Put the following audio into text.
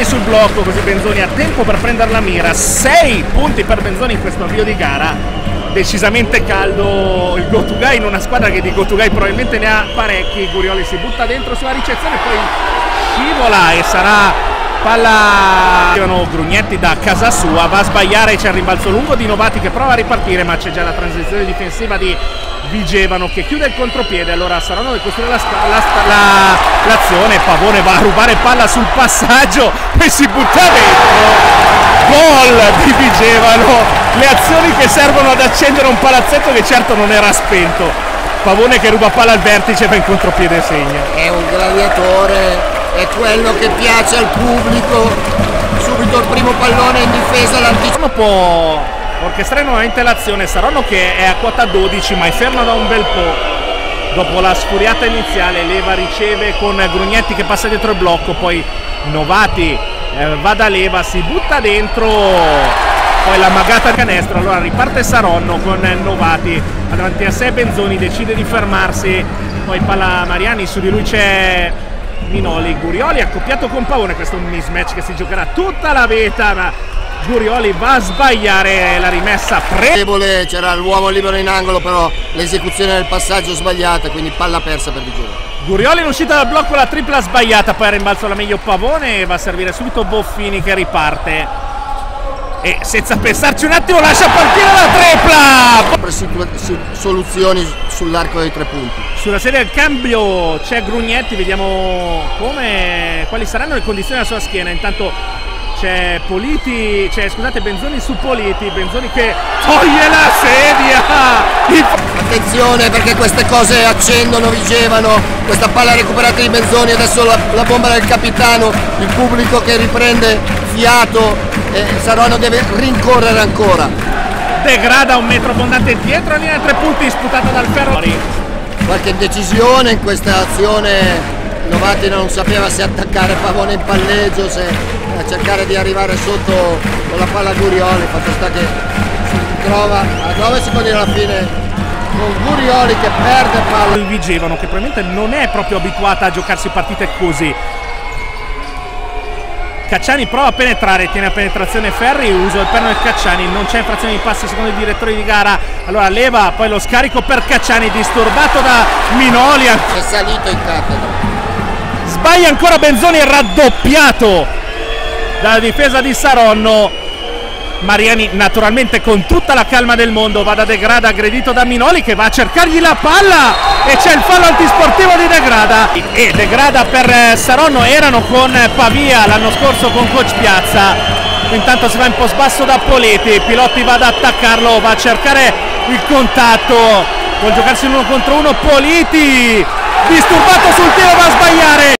sul blocco, così Benzoni ha tempo per prendere la mira. 6 punti per Benzoni in questo avvio di gara. Decisamente caldo il go to guy in una squadra che di go to guy probabilmente ne ha parecchi. Gurioli si butta dentro sulla ricezione, poi scivola e sarà palla. Grugnetti da casa sua, va a sbagliare, c'è il rimbalzo lungo di Novati che prova a ripartire, ma c'è già la transizione difensiva di Vigevano che chiude il contropiede. Allora Saronno deve costruire l'azione. Pavone va a rubare palla sul passaggio e si butta dentro. Gol di Vigevano, le azioni che servono ad accendere un palazzetto che certo non era spento. Pavone che ruba palla al vertice, va in contropiede e segna. È un gladiatore, è quello che piace al pubblico. Subito il primo pallone in difesa, l'anticipo. Può orchestrare nuovamente l'azione. Saronno che è a quota 12 ma è fermo da un bel po'. Dopo la sfuriata iniziale, Leva riceve con Grugnetti che passa dietro il blocco, poi Novati va da Leva, si butta dentro, poi la magata canestro. Allora riparte Saronno con Novati, davanti a sé Benzoni decide di fermarsi, poi palla Mariani, su di lui c'è Minoli. Gurioli accoppiato con Pavone, questo è un mismatch che si giocherà tutta la vita, ma Gurioli va a sbagliare la rimessa. C'era l'uomo libero in angolo, però l'esecuzione del passaggio sbagliata, quindi palla persa per Vigevano. Gurioli in uscita dal blocco, la tripla sbagliata, poi a rimbalzo la meglio Pavone e va a servire subito Boffini che riparte e senza pensarci un attimo lascia partire la tripla. Soluzioni sull'arco dei 3 punti. Sulla serie del cambio c'è Grugnetti, vediamo quali saranno le condizioni della sua schiena. Intanto c'è Benzoni su Politi, Benzoni che toglie la sedia. Attenzione perché queste cose accendono Vigevano, questa palla recuperata di Benzoni, adesso la bomba del capitano, il pubblico che riprende fiato e Saronno deve rincorrere ancora. Degrada un metro abbondante dietro, linea di 3 punti sputata dal ferro. Qualche decisione in questa azione, Novati non sapeva se attaccare Pavone in palleggio, se cercare di arrivare sotto con la palla a Gurioli. Fatto sta che si trova a 9 secondi alla fine con Gurioli che perde palla. Il Vigevano che probabilmente non è proprio abituata a giocarsi partite così. Cacciani prova a penetrare, tiene a penetrazione Ferri, uso del perno del Cacciani, non c'è infrazione di passi secondo i direttori di gara. Allora Leva, poi lo scarico per Cacciani, disturbato da Minoli. È salito in cattedra. Sbaglia ancora Benzoni, raddoppiato dalla difesa di Saronno. Mariani naturalmente con tutta la calma del mondo va da Degrada, aggredito da Minoli che va a cercargli la palla e c'è il fallo antisportivo di Degrada. E Degrada per Saronno erano con Pavia l'anno scorso con coach Piazza. Intanto si va in post basso da Politi, Pilotti va ad attaccarlo, va a cercare il contatto, vuol giocarsi in 1 contro 1 Politi, disturbato sul tiro, va a sbagliare.